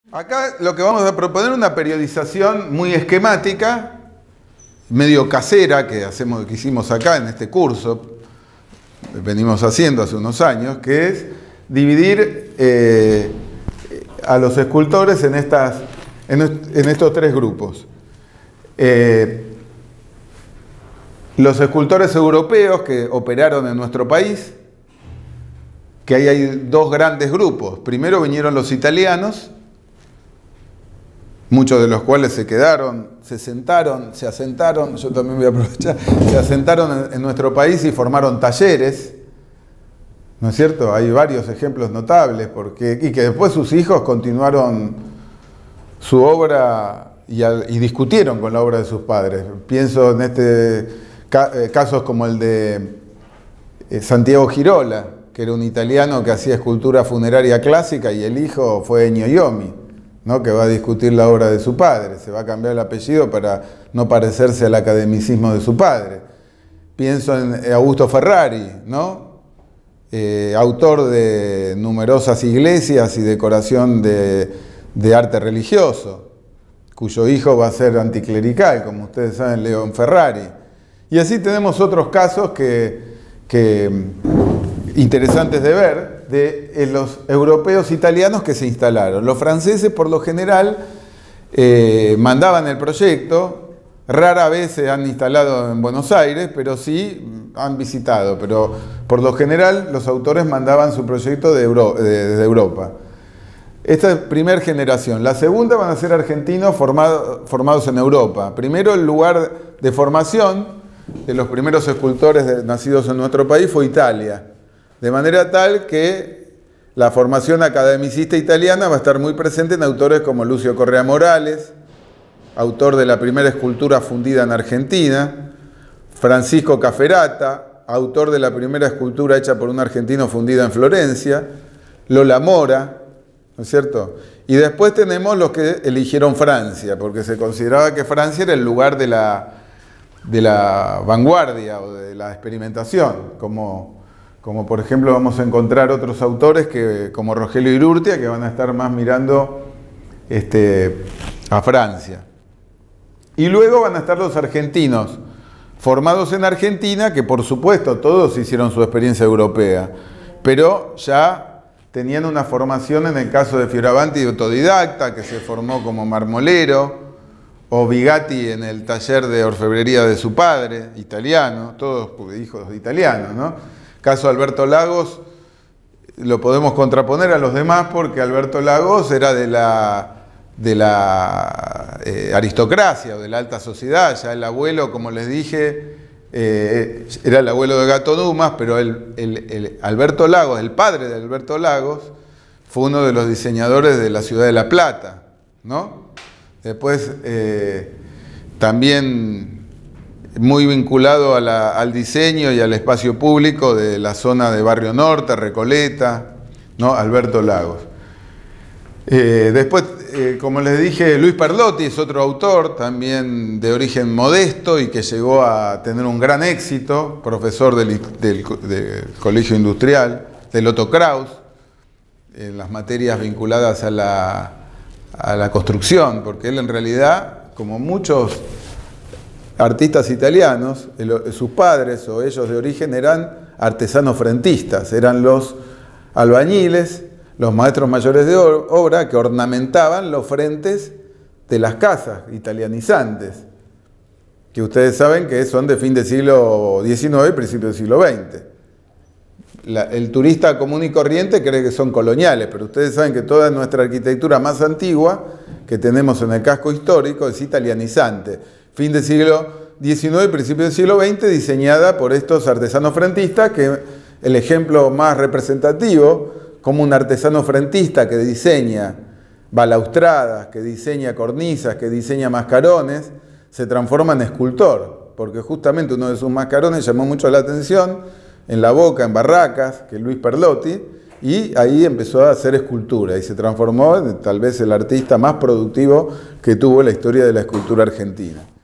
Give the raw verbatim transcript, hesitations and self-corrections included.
Acá lo que vamos a proponer es una periodización muy esquemática, medio casera, que, hacemos, que hicimos acá en este curso, venimos haciendo hace unos años, que es dividir eh, a los escultores en, estas, en, en estos tres grupos. Eh, los escultores europeos que operaron en nuestro país, que ahí hay dos grandes grupos. Primero vinieron los italianos, muchos de los cuales se quedaron, se sentaron, se asentaron, yo también voy a aprovechar, se asentaron en, en nuestro país y formaron talleres, ¿no es cierto? Hay varios ejemplos notables, porque, y que después sus hijos continuaron su obra y, y discutieron con la obra de sus padres. Pienso en este, ca, eh, casos como el de eh, Santiago Girola, que era un italiano que hacía escultura funeraria clásica, y el hijo fue Ennio Iomi, ¿no? Que va a discutir la obra de su padre, se va a cambiar el apellido para no parecerse al academicismo de su padre. Pienso en Augusto Ferrari, ¿no? Eh, autor de numerosas iglesias y decoración de, de arte religioso, cuyo hijo va a ser anticlerical, como ustedes saben, Leon Ferrari. Y así tenemos otros casos que, que interesantes de ver, de los europeos italianos que se instalaron. Los franceses, por lo general, eh, mandaban el proyecto, rara vez se han instalado en Buenos Aires, pero sí han visitado, pero por lo general los autores mandaban su proyecto de Euro, de, de Europa. Esta es la primera generación. La segunda van a ser argentinos formado, formados en Europa. Primero, el lugar de formación de los primeros escultores de, nacidos en nuestro país fue Italia. De manera tal que la formación academicista italiana va a estar muy presente en autores como Lucio Correa Morales, autor de la primera escultura fundida en Argentina, Francisco Caferata, autor de la primera escultura hecha por un argentino fundida en Florencia, Lola Mora, ¿no es cierto? Y después tenemos los que eligieron Francia, porque se consideraba que Francia era el lugar de la, de la vanguardia o de la experimentación, como... Como por ejemplo vamos a encontrar otros autores que, como Rogelio Irurtia, que van a estar más mirando este, a Francia. Y luego van a estar los argentinos, formados en Argentina, que por supuesto todos hicieron su experiencia europea, pero ya tenían una formación, en el caso de Fioravanti, de autodidacta, que se formó como marmolero, o Bigatti en el taller de orfebrería de su padre, italiano, todos hijos de italianos, ¿no? Caso de Alberto Lagos, lo podemos contraponer a los demás porque Alberto Lagos era de la, de la eh, aristocracia o de la alta sociedad. Ya el abuelo, como les dije, eh, era el abuelo de Gato Dumas, pero el, el, el Alberto Lagos, el padre de Alberto Lagos, fue uno de los diseñadores de la ciudad de La Plata, ¿no? Después eh, también muy vinculado a la, al diseño y al espacio público de la zona de Barrio Norte, Recoleta, ¿no? Alberto Lagos. Eh, después, eh, como les dije, Luis Perlotti es otro autor, también de origen modesto y que llegó a tener un gran éxito, profesor del, del, del Colegio Industrial, del Otto Kraus, en las materias vinculadas a la, a la construcción, porque él en realidad, como muchos artistas italianos, el, sus padres o ellos de origen eran artesanos frentistas, eran los albañiles, los maestros mayores de obra que ornamentaban los frentes de las casas italianizantes, que ustedes saben que son de fin del siglo diecinueve y principio del siglo veinte. La, el turista común y corriente cree que son coloniales, pero ustedes saben que toda nuestra arquitectura más antigua que tenemos en el casco histórico es italianizante. Fin del siglo diecinueve y principio del siglo veinte, diseñada por estos artesanos frentistas, que el ejemplo más representativo, como un artesano frentista que diseña balaustradas, que diseña cornisas, que diseña mascarones, se transforma en escultor, porque justamente uno de sus mascarones llamó mucho la atención, en La Boca, en Barracas, que es Luis Perlotti, y ahí empezó a hacer escultura y se transformó en tal vez el artista más productivo que tuvo la historia de la escultura argentina.